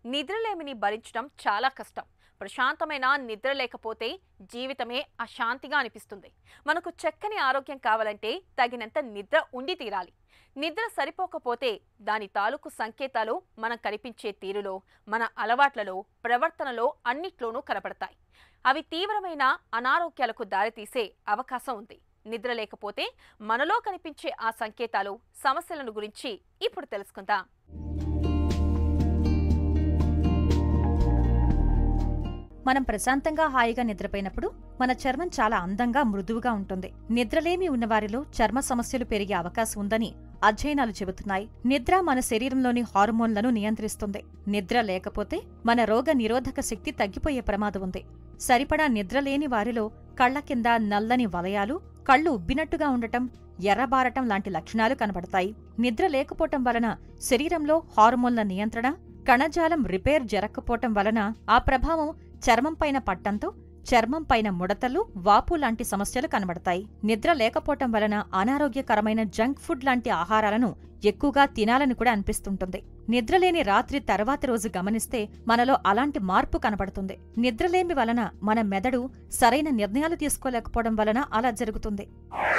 నిద్రలేమిని భరించడం చాలా కష్టం. ప్రశాంతమైన నిద్ర లేకపోతే జీవితమే అశాంతిగా అనిపిస్తుంది. మనకు చక్కని ఆరోగ్యం కావాలంటే తగినంత నిద్ర ఉండి తీరాలి. నిద్ర సరిపోకపోతే దాని తాలూకు సంకేతాలు మనం కనిపించే తీరులో, మన అలవాట్లలో, ప్రవర్తనలో అన్నిట్లోనూ కనపడతాయి. అవి తీవ్రమైన అనారోగ్యాలకు దారితీసే అవకాశం ఉంది. నిద్ర లేకపోతే మనలో కనిపించే ఆ సంకేతాలు, సమస్యలను గురించి ఇప్పుడు తెలుసుకుందాం. మనం ప్రశాంతంగా హాయిగా నిద్రపోయినప్పుడు మన చర్మం చాలా అందంగా మృదువుగా ఉంటుంది. నిద్రలేమి ఉన్నవారిలో చర్మ సమస్యలు పెరిగే అవకాశం ఉందని అధ్యయనాలు చెబుతున్నాయి. నిద్ర మన శరీరంలోని హార్మోన్లను నియంత్రిస్తుంది. నిద్ర లేకపోతే మన రోగ నిరోధక శక్తి తగ్గిపోయే ప్రమాదం ఉంది. సరిపడా నిద్రలేని వారిలో కళ్ల కింద నల్లని వలయాలు, కళ్ళు ఉబ్బినట్టుగా ఉండటం, ఎర్రబారటం లాంటి లక్షణాలు కనబడతాయి. నిద్ర లేకపోవటం వలన శరీరంలో హార్మోన్ల నియంత్రణ, కణజాలం రిపేర్ జరగకపోవటం వలన ఆ ప్రభావం చర్మం పైన పట్టంతో చర్మం పైన ముడతలు, వాపు లాంటి సమస్యలు కనబడతాయి. నిద్ర లేకపోవటం వలన అనారోగ్యకరమైన జంక్ ఫుడ్ లాంటి ఆహారాలను ఎక్కువగా తినాలని కూడా అనిపిస్తుంటుంది. నిద్రలేని రాత్రి తర్వాతి రోజు గమనిస్తే మనలో అలాంటి మార్పు కనబడుతుంది. నిద్రలేమి వలన మన మెదడు సరైన నిర్ణయాలు తీసుకోలేకపోవడం వలన అలా జరుగుతుంది.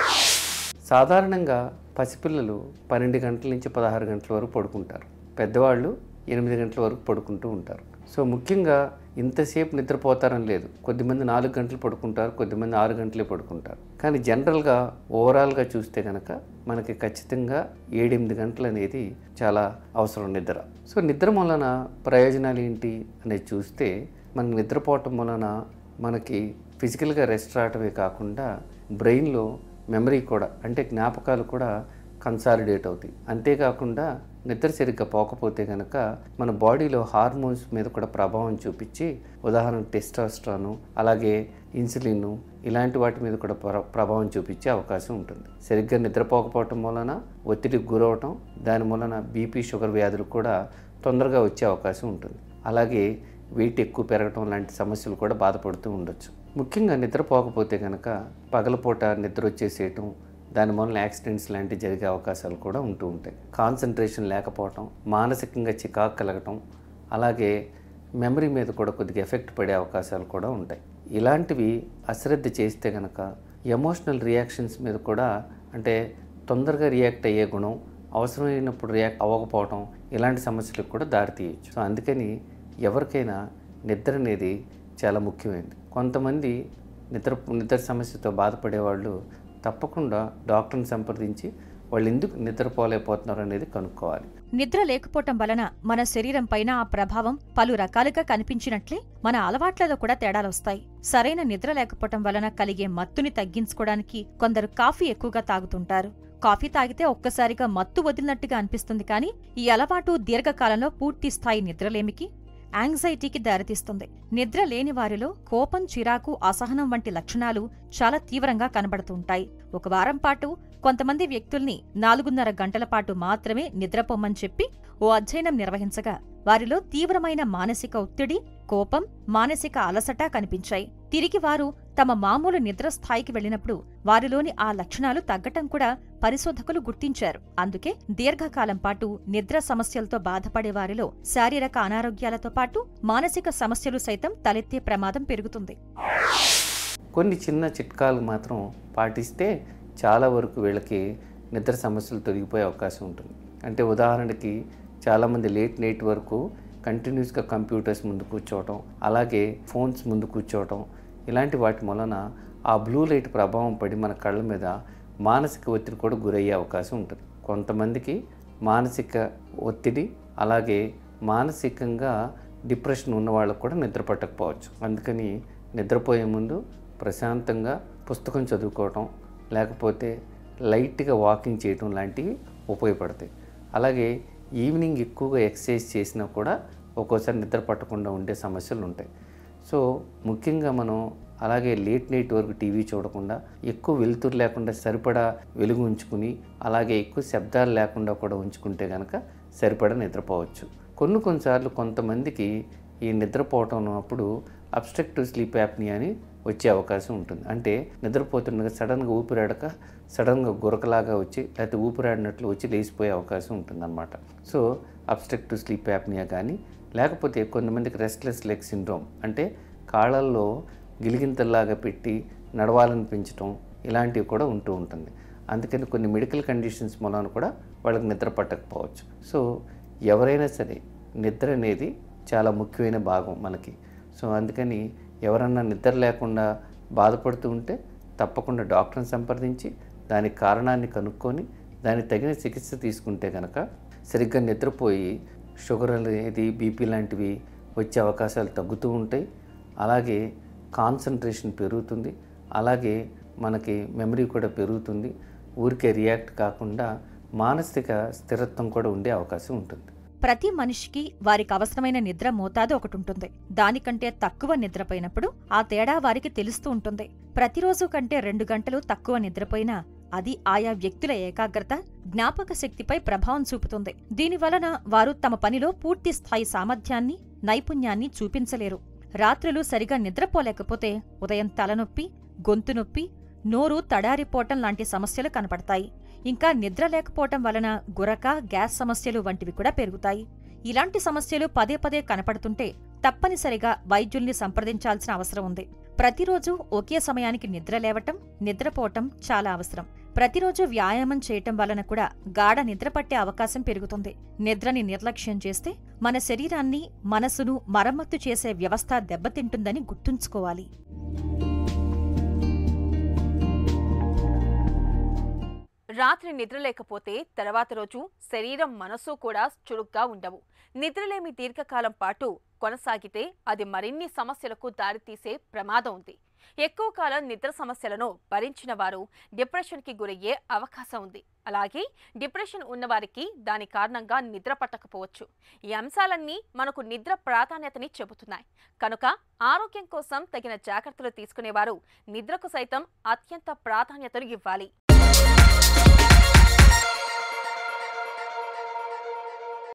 సాధారణంగా పసిపిల్లలు 12 గంటల నుంచి 16 గంటల వరకు పడుకుంటారు. పెద్దవాళ్ళు 8 గంటల వరకు పడుకుంటూ ఉంటారు. సో ముఖ్యంగా ఇంతసేపు నిద్రపోతారని లేదు. కొద్దిమంది 4 గంటలు పడుకుంటారు, కొద్దిమంది 6 గంటలే పడుకుంటారు. కానీ జనరల్గా ఓవరాల్గా చూస్తే కనుక మనకి ఖచ్చితంగా 7-8 గంటలు అనేది చాలా అవసరం నిద్ర. సో నిద్ర వలన ప్రయోజనాలు ఏంటి అనేది చూస్తే, మనకి నిద్రపోవటం వలన మనకి ఫిజికల్గా రెస్ట్ రావటమే కాకుండా బ్రెయిన్లో మెమరీ కూడా, అంటే జ్ఞాపకాలు కూడా కన్సాలిడేట్ అవుతాయి. అంతేకాకుండా నిద్ర సరిగ్గా పోకపోతే కనుక మన బాడీలో హార్మోన్స్ మీద కూడా ప్రభావం చూపించి, ఉదాహరణకు టెస్టోస్టెరాన్, అలాగే ఇన్సులిన్ ఇలాంటి వాటి మీద కూడా ప్రభావం చూపించే అవకాశం ఉంటుంది. సరిగ్గా నిద్రపోకపోవటం వలన ఒత్తిడికి గురవటం, దాని వలన బీపీ, షుగర్ వ్యాధులు కూడా తొందరగా వచ్చే అవకాశం ఉంటుంది. అలాగే వెయిట్ ఎక్కువ పెరగటం లాంటి సమస్యలు కూడా బాధపడుతూ ఉండొచ్చు. ముఖ్యంగా నిద్రపోకపోతే కనుక పగలపూట నిద్ర వచ్చేసేయటం, దాని వలన యాక్సిడెంట్స్ లాంటివి జరిగే అవకాశాలు కూడా ఉంటూ ఉంటాయి. కాన్సన్ట్రేషన్ లేకపోవటం, మానసికంగా చికాకు కలగటం, అలాగే మెమరీ మీద కూడా కొద్దిగా ఎఫెక్ట్ పడే అవకాశాలు కూడా ఉంటాయి. ఇలాంటివి అశ్రద్ధ చేస్తే కనుక ఎమోషనల్ రియాక్షన్స్ మీద కూడా, అంటే తొందరగా రియాక్ట్ అయ్యే గుణం, అవసరమైనప్పుడు రియాక్ట్ అవ్వకపోవటం, ఇలాంటి సమస్యలకు కూడా దారితీయచ్చు. సో అందుకని ఎవరికైనా నిద్ర అనేది చాలా ముఖ్యమైనది. కొంతమంది నిద్ర సమస్యతో బాధపడేవాళ్ళు తప్పకుండా డాక్టర్ని సంప్రదించి వాళ్ళు ఎందుకు నిద్రపోలేకపోతున్నారు అనేది కనుక్కోవాలి. నిద్ర లేకపోవటం వలన మన శరీరం పైన ఆ ప్రభావం పలు రకాలుగా కనిపించినట్లే మన అలవాట్లలో కూడా తేడాలొస్తాయి. సరైన నిద్ర లేకపోవటం వలన కలిగే మత్తుని తగ్గించుకోవడానికి కొందరు కాఫీ ఎక్కువగా తాగుతుంటారు. కాఫీ తాగితే ఒక్కసారిగా మత్తు వదిలినట్టుగా అనిపిస్తుంది, కానీ ఈ అలవాటు దీర్ఘకాలంలో పూర్తి స్థాయి నిద్రలేమికి, యాంగ్జైటీకి దారితీస్తుంది. నిద్ర లేని వారిలో కోపం, చిరాకు, అసహనం వంటి లక్షణాలు చాలా తీవ్రంగా కనబడుతుంటాయి. ఒక వారం పాటు కొంతమంది వ్యక్తుల్ని 4.5 గంటల పాటు మాత్రమే నిద్రపోమ్మని చెప్పి ఓ అధ్యయనం నిర్వహించగా వారిలో తీవ్రమైన మానసిక ఒత్తిడి, కోపం, మానసిక అలసట కనిపించాయి. తిరిగి వారు తమ మామూలు నిద్ర స్థాయికి వెళ్లినప్పుడు వారిలోని ఆ లక్షణాలు తగ్గటం కూడా పరిశోధకులు గుర్తించారు. అందుకే దీర్ఘకాలం పాటు నిద్ర సమస్యలతో బాధపడే వారిలో శారీరక అనారోగ్యాలతో పాటు మానసిక సమస్యలు సైతం తలెత్తే ప్రమాదం పెరుగుతుంది. కొన్ని చిన్న చిట్కాలు మాత్రం పాటిస్తే చాలా వరకు వీళ్ళకి నిద్ర సమస్యలు తొలగిపోయే అవకాశం ఉంటుంది. అంటే ఉదాహరణకి చాలామంది లేట్ నైట్ వరకు కంటిన్యూస్గా కంప్యూటర్స్ ముందు కూర్చోవటం, అలాగే ఫోన్స్ ముందు కూర్చోవటం, ఇలాంటి వాటి వలన ఆ బ్లూ లైట్ ప్రభావం పడి మన కళ్ళ మీద మానసిక ఒత్తిడి కూడా గురయ్యే అవకాశం ఉంటుంది. కొంతమందికి మానసిక ఒత్తిడి, అలాగే మానసికంగా డిప్రెషన్ ఉన్న వాళ్ళకు కూడా నిద్ర పట్టకపోవచ్చు. అందుకని నిద్రపోయే ముందు ప్రశాంతంగా పుస్తకం చదువుకోవటం, లేకపోతే లైట్గా వాకింగ్ చేయటం లాంటివి ఉపయోగపడతాయి. అలాగే ఈవినింగ్ ఎక్కువగా ఎక్సర్సైజ్ చేసినా కూడా ఒక్కోసారి నిద్ర పట్టకుండా ఉండే సమస్యలు ఉంటాయి. సో ముఖ్యంగా మనం అలాగే లేట్ నైట్ వరకు టీవీ చూడకుండా, ఎక్కువ వెలుతురు లేకుండా సరిపడా వెలుగు ఉంచుకుని, అలాగే ఎక్కువ శబ్దాలు లేకుండా కూడా ఉంచుకుంటే కనుక సరిపడా నిద్రపోవచ్చు. కొన్నిసార్లు కొంతమందికి ఈ నిద్రపోవటం అప్పుడు అబ్స్ట్రక్టివ్ స్లీప్ యాప్నియా అని వచ్చే అవకాశం ఉంటుంది. అంటే నిద్రపోతుండగా సడన్గా ఊపిరాడక సడన్గా గురకలాగా వచ్చి, లేకపోతే ఊపిరాడినట్లు వచ్చి లేచిపోయే అవకాశం ఉంటుందన్నమాట. సో అబ్స్ట్రక్టివ్ స్లీప్ యాప్నియా కానీ, లేకపోతే కొంతమందికి రెస్ట్లెస్ లెగ్ సిండ్రోమ్, అంటే కాళ్ళల్లో గిలిగింతల్లాగా పెట్టి నడవాలనిపించడం, ఇలాంటివి కూడా ఉంటూ ఉంటుంది. అందుకని కొన్ని మెడికల్ కండిషన్స్ మూలాన కూడా వాళ్ళకి నిద్ర పట్టకపోవచ్చు. సో ఎవరైనా సరే నిద్ర అనేది చాలా ముఖ్యమైన భాగం మనకి. సో అందుకని ఎవరన్నా నిద్ర లేకుండా బాధపడుతూ ఉంటే తప్పకుండా డాక్టర్ని సంప్రదించి దానికి కారణాన్ని కనుక్కొని దానికి తగిన చికిత్స తీసుకుంటే కనుక సరిగ్గా నిద్రపోయి షుగర్ అనేది, బీపీ లాంటివి వచ్చే అవకాశాలు తగ్గుతూ ఉంటాయి. అలాగే కాన్సన్ట్రేషన్ పెరుగుతుంది. అలాగే మనకి మెమరీ కూడా పెరుగుతుంది. ఊరికే రియాక్ట్ కాకుండా మానసిక స్థిరత్వం కూడా ఉండే అవకాశం ఉంటుంది. ప్రతి మనిషికి వారికి అవసరమైన నిద్ర మోతాదు ఒకటుంటుంది. దానికంటే తక్కువ నిద్రపోయినప్పుడు ఆ తేడా వారికి తెలుస్తూ ఉంటుంది. ప్రతిరోజు కంటే 2 గంటలు తక్కువ నిద్రపోయినా అది ఆయా వ్యక్తుల ఏకాగ్రత, జ్ఞాపక శక్తిపై ప్రభావం చూపుతుంది. దీనివలన వారు తమ పనిలో పూర్తి స్థాయి సామర్థ్యాన్ని, నైపుణ్యాన్ని చూపించలేరు. రాత్రులు సరిగా నిద్రపోలేకపోతే ఉదయం తలనొప్పి, గొంతు నొప్పి, నోరు తడారిపోవటం లాంటి సమస్యలు కనపడతాయి. ఇంకా నిద్ర లేకపోవటం వలన గురక, గ్యాస్ సమస్యలు వంటివి కూడా పెరుగుతాయి. ఇలాంటి సమస్యలు పదే పదే కనపడుతుంటే తప్పనిసరిగా వైద్యుల్ని సంప్రదించాల్సిన అవసరం ఉంది. ప్రతిరోజు ఒకే సమయానికి నిద్ర లేవటం, నిద్రపోవటం చాలా అవసరం. ప్రతిరోజు వ్యాయామం చేయటం వలన కూడా గాఢ నిద్ర పట్టే అవకాశం పెరుగుతుంది. నిద్రని నిర్లక్ష్యం చేస్తే మన శరీరాన్ని, మనసును మరమ్మత్తు చేసే వ్యవస్థ దెబ్బతింటుందని గుర్తుంచుకోవాలి. రాత్రి నిద్ర లేకపోతే తర్వాత రోజు శరీరం, మనసు కూడా చురుగ్గా ఉండవు. నిద్రలేమి దీర్ఘకాలం పాటు కొనసాగితే అది మరిన్ని సమస్యలకు దారితీసే ప్రమాదం ఉంది. ఎక్కువ కాలం నిద్ర సమస్యలను భరించిన వారు డిప్రెషన్కి గురయ్యే అవకాశం ఉంది. అలాగే డిప్రెషన్ ఉన్నవారికి దాని కారణంగా నిద్ర పట్టకపోవచ్చు. ఈ అంశాలన్నీ మనకు నిద్ర ప్రాధాన్యతని చెబుతున్నాయి. కనుక ఆరోగ్యం కోసం తగిన జాగ్రత్తలు తీసుకునేవారు నిద్రకు సైతం అత్యంత ప్రాధాన్యతను ఇవ్వాలి.